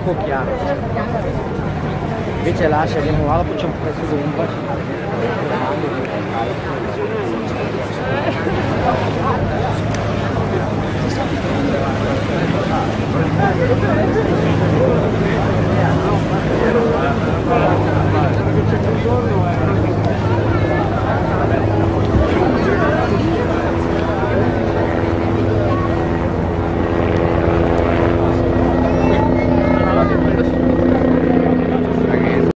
poco chiaro. Invece là se andiamo là lo facciamo presto comunque.